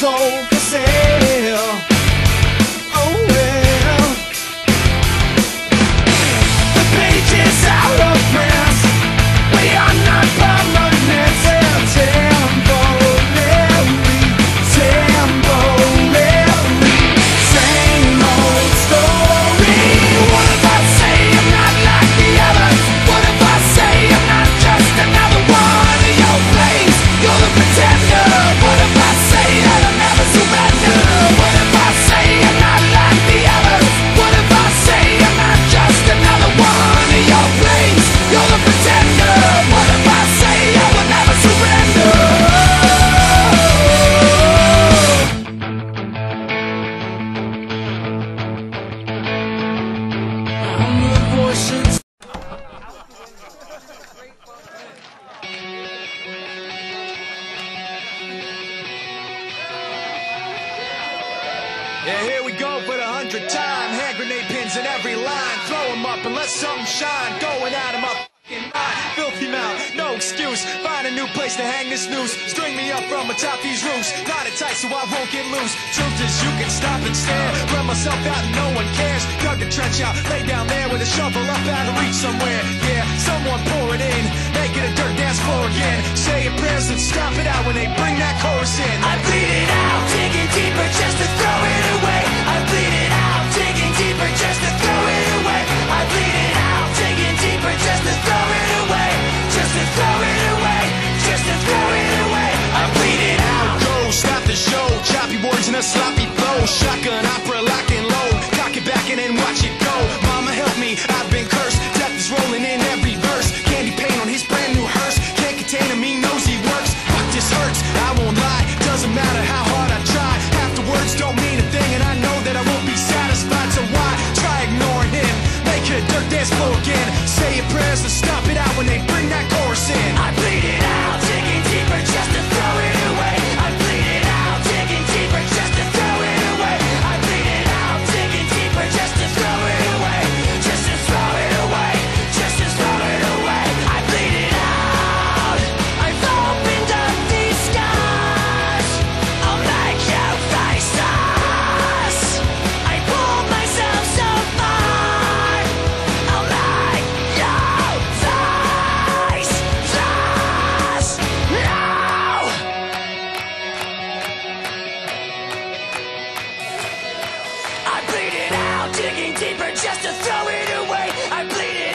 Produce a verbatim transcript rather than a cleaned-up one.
soul for sale. Oh well, the pages out of press. We are not permanent. Temporary, temporary, same old story. What if I say I'm not like the others? What if I say I'm not just another one of your plays? You're the pretender. What if I say that I'll never surrender? What if I say I'm not like the others? What if I say I'm not just another one of your plays? You're the pretender. What if I say I will never surrender? I'm the voices. Yeah, here we go for the hundredth time. Hand grenade pins in every line. Throw them up and let something shine. Going out of my fucking mind. Filthy mouth, no excuse. Find a new place to hang this noose. String me up from atop these roofs. Knot it tight so I won't get loose. Truth is you can stop and stare. Run myself out and no one cares. Dug a trench out, lay down there with a shovel up out of reach somewhere. Yeah, someone pour it in. Make it a dirt dance floor again. Say your prayers and stop it out when they bring that chorus in. I bleed it out, digging deeper just to throw it away. I bleed it out, digging deeper just to throw it away. I bleed it out, digging deeper just to throw it away. Just to throw it away, just to throw it away. I bleed it out. Go, stop the show. Choppy words in a sloppy flow. Shotgun opera, lock and load. Cock it back and then watch it go. Mama help me, I've been cursed. Death is rolling in every verse. Candy paint on his brand new hearse. Can't contain him, he knows he works. Fuck, this hurts, I won't lie. Doesn't matter how hard I try. Half the words don't mean a thing, and I know that I won't be satisfied. So why try ignoring him? Make it a dirt dance floor again. Say your prayers and stop it out when they bring that chorus in. I bleed it out, digging deeper just to throw it away. I bleed it out, digging deeper just to throw it away. I bleed it out, digging deeper just to throw it away. Just to throw it away, just to throw it away. I bleed it out. I've opened up these scars. I'll make you face us. I pulled myself so far. I'll make you face us. No! I bleed it out, digging deeper just to throw it away. I bleed it